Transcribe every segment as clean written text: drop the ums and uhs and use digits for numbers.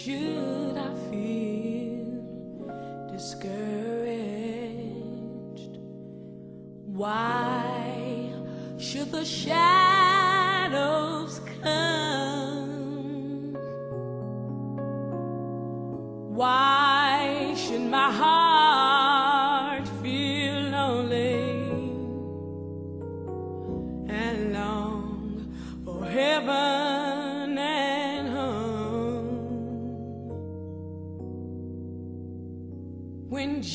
should I feel discouraged? Why should the shadows come? Why should my heart feel lonely and long for heaven and home? When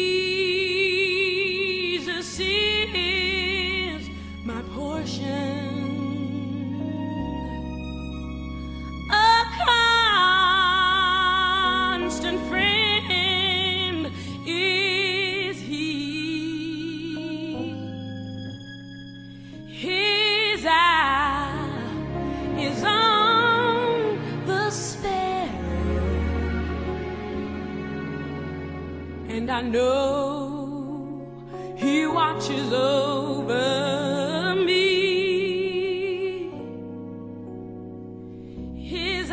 Jesus is my portion, a constant friend is He. His eye is on the sparrow, and I know He watches over me. His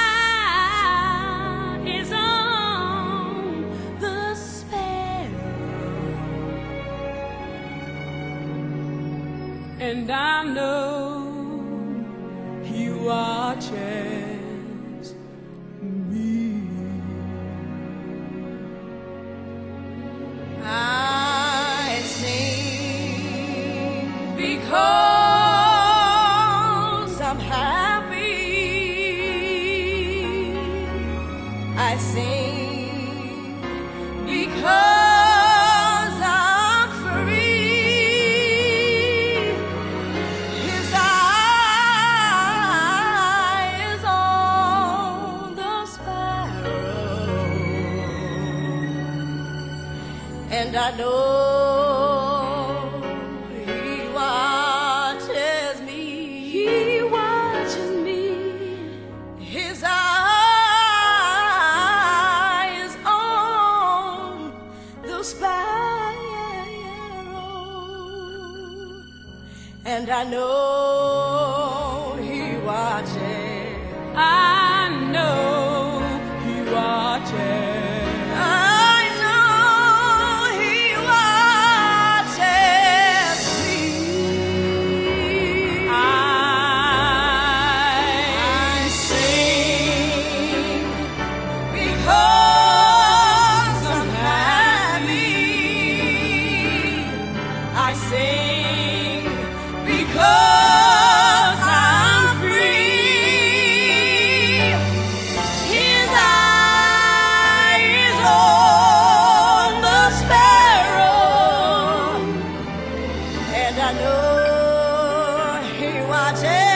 eye is on the sparrow, and I know He watches me. I sing because I'm happy. I sing because I'm free. His eye is on the sparrow, and I know He watches me. He watches me. His eye is on the sparrow, and I know He watches. I know He watches. I sing because I'm free. His eye is on the sparrow, and I know He watches.